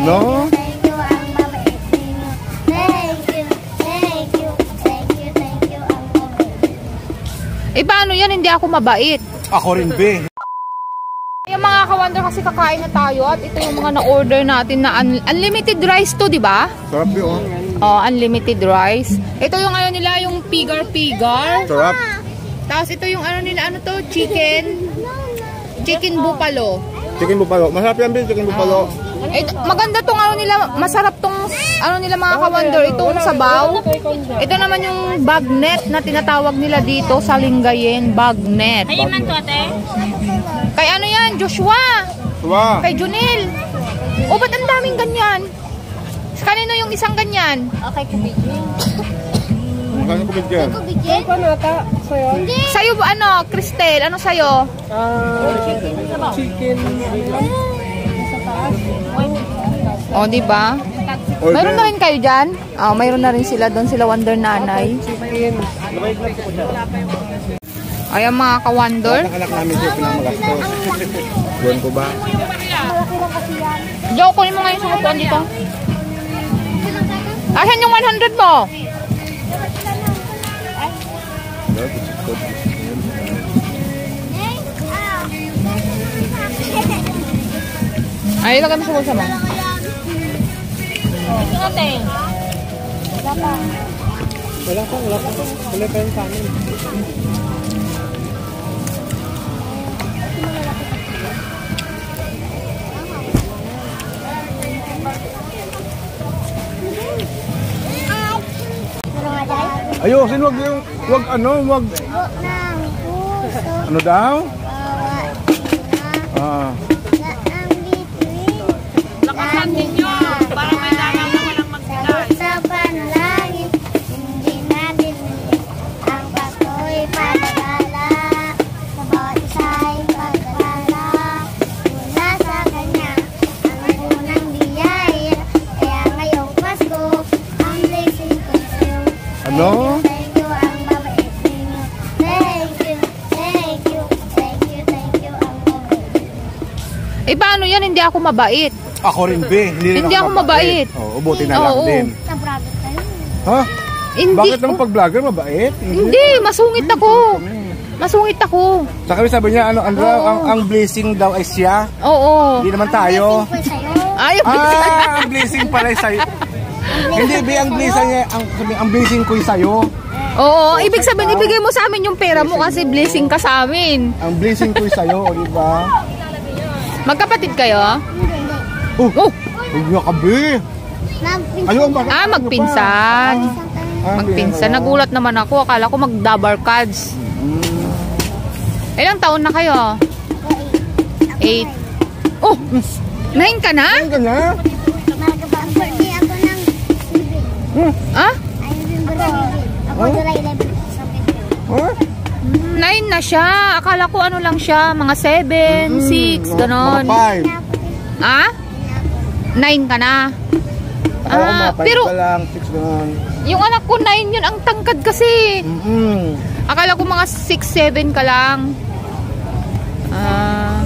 Ano? Thank you, ang mabait ninyo. Thank you, thank you, thank you, thank you, ang mabait. Eh, paano yan? Hindi ako mabait. Ako rin, be. Yung mga ka-wonder kasi kakain na tayo at ito yung mga na-order natin na unlimited rice to, di ba? Sarap yun. Oh, unlimited rice. Ito yung ano nila, yung pigar-pigar. Sarap. Tapos ito yung ano nila, ano to? Chicken buffalo. Chicken buffalo. Masarap yan, be. Chicken buffalo. Maganda tong ano nila, masarap tong ano nila mga ka-wonder. Itong sabaw. Ito naman yung bagnet na tinatawag nila dito sa Lingayen. Bagnet. Ay, man to, ate? Kay ano yan? Joshua. Wow. Kay Junel. O, ba't ang daming ganyan? Kanino yung isang ganyan? Okay, kubigin. Magkano ko bigyan? Bigyan? Sa'yo ba ano, Cristel? Ano sa'yo? Chicken. O, di ba? Mayroon na rin kayo dyan? Oh, mayroon na rin sila doon, sila Wonder Nanay. Ayan mga ka-wonder. Anak namin siya pinamagastos. Buwan ko ba? Joe, kunin mo ngayon sa upuan dito. Asan yung 100 mo? Ay, ilagay mo sa bulsa mo. Ate. Wala pa. Wala pa yung kanin. Ayusin, wag yung, wag ano, wag. Ano daw? Lakasan ninyo para may dalang na walang magbigay. Sa panalangin, hindi natin ang patuloy pag-alala. Sa bawat isa'y pag-alala. Mula sa Kanya, ang unang biyaya. Kaya ngayong Pasko, ang blessing ko sa'yo. Ano? Thank you, ang mabait ninyo. Thank you, thank you, thank you, thank you, ang mabait. Eh, paano yan? Hindi ako mabait. Ako rin, be. Hindi ako mabait. Oo, buti na lang Oo. din. Sa private tayo. Ha? Hindi. Bakit naman pag vlogger mabait? Hindi, masungit ako. Masungit ako. Sa kami sabi niya, ano, ang blessing daw ay siya. Oo. Hindi naman tayo. Blessing ko sa'yo. Ay, Ang blessing pala ay sa'yo. Hindi, be, ang blessing niya, ang blessing ko ay sa'yo. oo, ibig sabihin, ibigay mo sa amin yung pera mo kasi blessing ka sa amin. Ang blessing ko ay sa'yo, o diba? Magkapatid kayo? Oh, Oh, huwag niya ka, be. Ayun, bakit? magpinsan. Ah, Magpinsan. Nagulat naman ako. Akala ko mag-double cards. Ilang taon na kayo? 8. Oh, 9 ka na? Ayun ka na? Mag-birthday ako ng Ah? ayun birthday. Ako July 11 sa Huh? 9 na siya. Akala ko ano lang siya. Mga 7, 6, ganon. Mga 5. Ah? 9 ka na. Ah, pero pa lang, 6 naman. yung anak ko 9 yun. Ang tangkad kasi. Akala ko mga 6, 7 ka lang. Ah.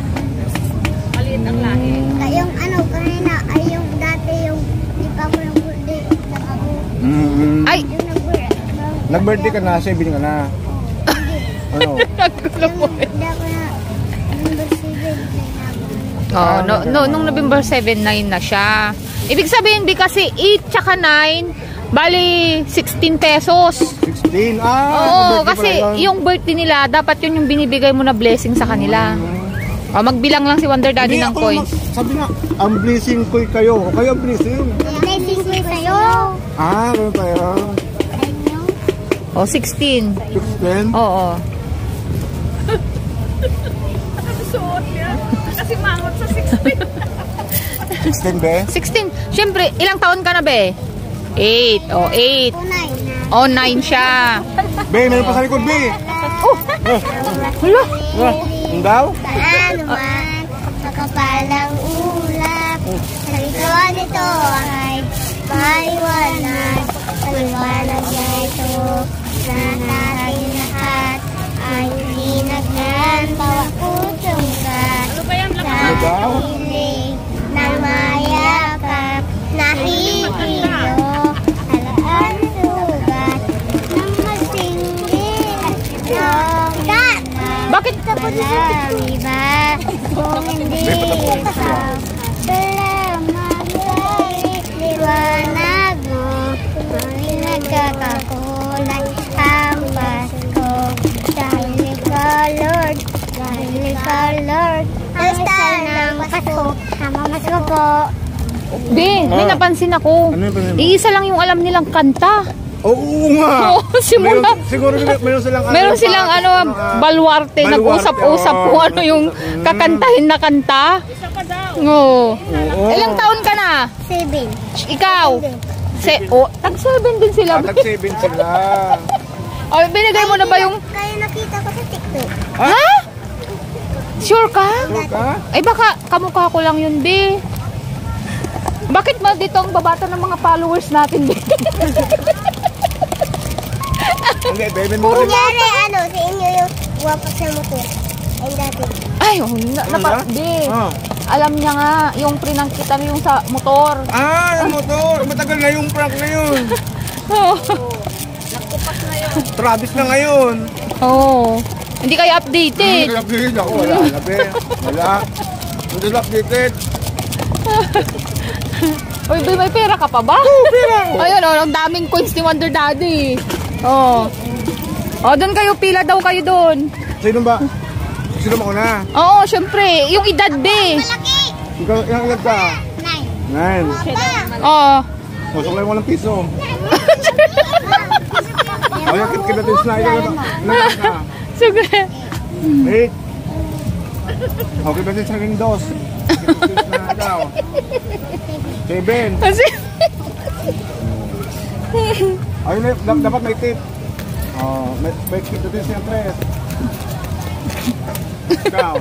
Maliit ang lahi. Yung ano kanina ay yung dati yung di pa ako ng birthday lang ako. Ay, Yung nag-birthday. Nag-birthday ka na, 7 ka na. Ano? nagkulo po. Hindi ako na number 7 Oh, nung November 7, 9 na siya. Ibig sabihin, di kasi 8 tsaka 9, bali 16 pesos. 16? Oo, birthday kasi pala yun. yung birthday nila, dapat yun yung binibigay mo na blessing sa kanila. Oh, magbilang lang si Wonder Daddy Hindi, ng ako coins. sabi nga, ang blessing ko kayo. O kayo ang blessing. Blessing ko sa'yo. Ganun tayo. Oh, 16. 16? Oo. Suot niya. Kasi mangot sa 16. 16 be? 16. Siyempre, ilang taon ka na, be? 8. Oh, 8. Tunay na. Oh, 9 siya. Be, meron pa sa likod, be. Oh, hala. Ang daw? Saan naman nakapalang ulap. Sa likod nito ay maliwanag. Sa liwanag niya ito na natin lahat ay hinagnan. Bawat puso ka Ano ba yan? sa Ano daw? piling ng mayab. Ikaw, salamat sa liwanag mo. May nagkakakulay ang Pasko. Dahil ikaw, Lord. Dahil ikaw, Lord. Ang star ng Pasko. Mamasko po. Be, may napansin ako. Ano yung pansin mo? Iisa lang yung alam nilang kanta. Oo nga. Oo, simula. Siguro meron silang Meron silang baluarte, nag-usap-usap kung ano yung kakantahin na kanta. Oo. Ilang taon ka na? 7. Ikaw? Tag-7 din sila. Tag-7 sila. Oh, binigay mo na ba yung... Kaya nakita ko sa TikTok. Ha? Sure ka? Sure ka? Ay baka kamukha ko lang yun, Be. Bakit ba dito ang babata ng mga followers natin, Be? Hindi, baby mo. Kunyari, sa inyo yung wapak sa motor. And dati. Ay, Be. Alam niya nga, yung prinangkitan yung sa motor. Ah, yung motor. Matagal na yung prank na yun. Travis na ngayon. Oo. Hindi kayo updated. Hindi updated ako. Wala. Wala. Hindi updated. Uy, Be, may pera ka pa ba? Oo, pera ako. Ayun, ang daming coins ni Wonder Daddy. Oh, doon kayo, pila daw kayo doon. Sino ba? Sino mo na? Oo, syempre. Yung edad, Be. Malaki. Ikaw, ilang edad ka? 9. Oo. Suklay mo ng piso. O, yung kinatin na ito. Ilang ka? Sige. 8. Okay, ba sa aking 2? Kinatin na daw. 7. Kasi, Ayun na, dapat may tip. Oh, may kinatin siya 3. Ikaw.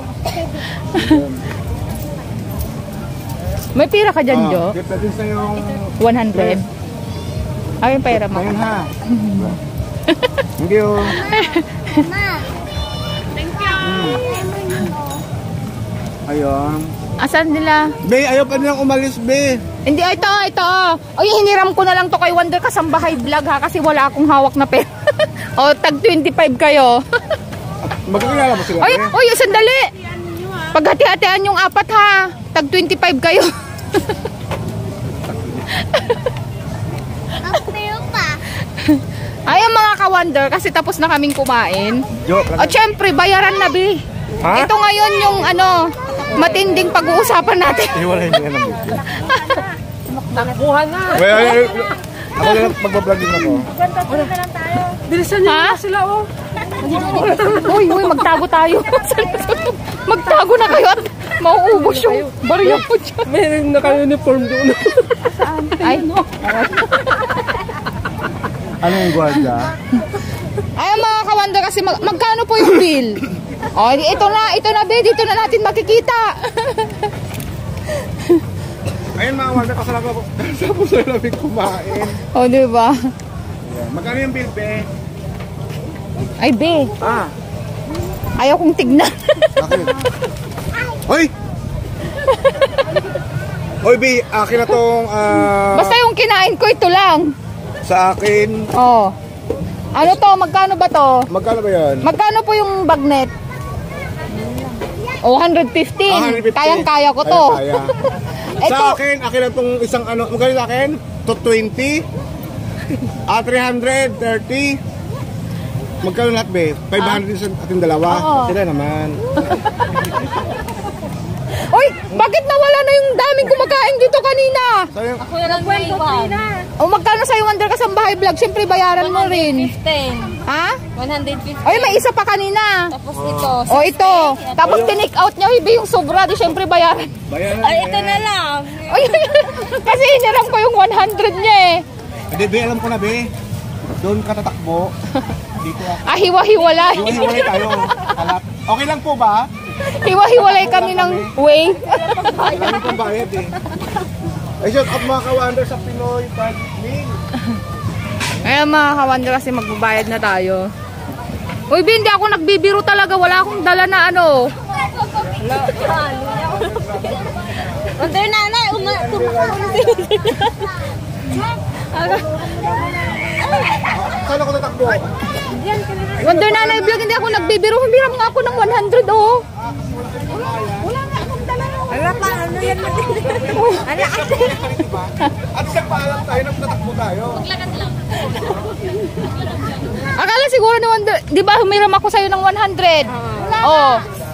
may pira ka dyan, Jo? Kinatin siya yung 100. Ay, yung pera mo. Ayun ha. Thank you. Ma. Thank you. Ayun. Asan nila? Be, ayaw pa nilang umalis, Be. Hindi, ito. Ay, hiniram ko na lang to kay Wonder Kasambahay Vlog ha, kasi wala akong hawak na pera. O, tag 25 kayo. Magkakilala mo sila, Be? Oy, sandali. Paghati-hatian yung 4 ha. Tag 25 kayo. Ang pero pa. Ay, ang mga ka-Wonder, kasi tapos na kaming kumain. Joke O, syempre, bayaran na, Be. Ha? Ito ngayon yung matinding pag-uusapan natin. Iwalay niya ng video. Takbuhan na. Well, ako na lang magbablog din ako. Bilisan niyo na sila, oh. Uy, magtago tayo. Magtago na kayo at mauubos yung barya po dyan. Meron naka-uniform doon. Ay, Ano yung gwardiya? ay mga ka-Wonder, kasi magkano po yung bill? O, ito na, Be. Dito na natin makikita. Ayun mga wanda, kasalaga ko. Tapos na namin kumain. O, diba? Magkano yung bill, Be? Ay, Be. Ah, Ayaw kong tignan. bakit? Hoy! Hoy, Be, akin na tong Basta yung kinain ko, ito lang. sa akin. O. Ano to? Magkano ba to? Magkano ba yan? Magkano po yung bagnet? O, 115. 115. Kayang-kaya ko to. Kaya. Ito. Sa akin na tong isang ano. Magkano sa akin? 220. 330. Magkano lahat, Be? 500 din sa ating dalawa. Oo. Sila naman. Uy, bakit nawala na yung daming kumakain dito kanina? Sayang. Ako na lang may iwan. O, magkano sa'yo, Wonder Kasambahay Vlog? Siyempre, bayaran mo rin. 115. Ha? 115. Ay, may isa pa kanina. Tapos ito. O, ito. Tapos tinake out niya, Ibe, yung sobra. Di siyempre bayaran. Bayaran. Ay, ito na lang. Ay, kasi hiniram ko yung 100 niya eh. Hindi, Be, alam ko na, Be. Doon ka tatakbo. Dito ako. Ah, hiwa-hiwalay. Hiwalay tayo. Kalap. Okay lang po ba? Hiwa-hiwalay kami ng way. Kailangan pang bayad eh. Ay, shout out mga ka-wonder sa Pinoy Budget. Ayan mga ka-Wonder, kasi magbabayad na tayo. Uy, Be, hindi ako nagbibiro talaga. Wala akong dala na ano. Wonder nanay, Saan ako tatakbo? Wonder Nanay Vlog, hindi ako nagbibiro. Humiram nga ako ng 100, oh. Wala nga akong dala ng Ala pa, ano yan matindi? Ala, At sa paalam tayo, nagtatakbo tayo. Akala siguro ni Wonder, di ba humiram ako sa'yo ng 100? Oo.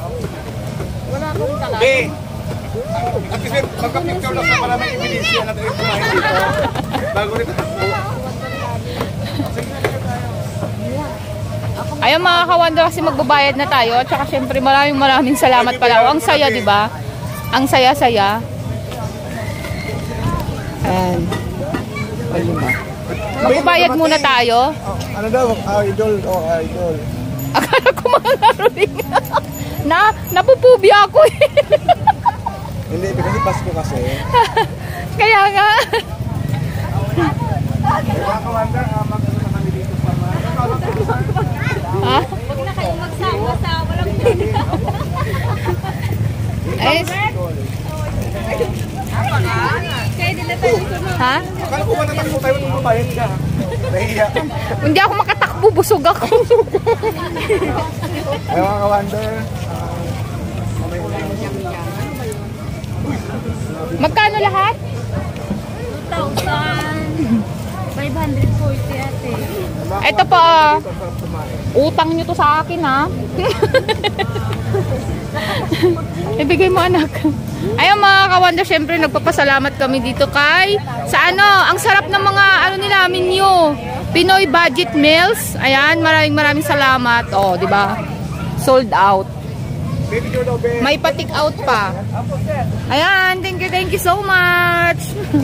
Be, at kasi magka-picture lang sa maraming ibinisya natin yung kumain dito. Bago rin tatakbo. Ayun mga ka-Wonder, kasi magbabayad na tayo. At saka syempre maraming salamat pala. Ang saya, di ba? Ang saya-saya. Ayan. Magbabayad muna tayo. Ano daw? Idol. Idol. Akala ko mga laruling. Napupubi ako eh. Hindi, kasi Pasko kasi. Kaya nga. Mga ka-Wonder, magkakaroon kami dito sa Ha? Huwag na kayo magsama sa walang pwede. Eh, Kaya nila tayo sunod. ha? Akala ko ba natakbo tayo nung mabayad ka? Nahiya. Hindi ako makatakbo, busog ako. Ay mga ka-Wonder. Magkano lahat? 2,540 ate. Ito pa. Utang nyo to sa akin ha. Ibigay mo anak. Ayun mga ka-Wonder, syempre nagpapasalamat kami dito kay sa ang sarap ng mga nila menu. Pinoy Budget Meals. Ayan, maraming salamat. Oh, di ba? Sold out. May pa-take out pa. Ayan, thank you so much.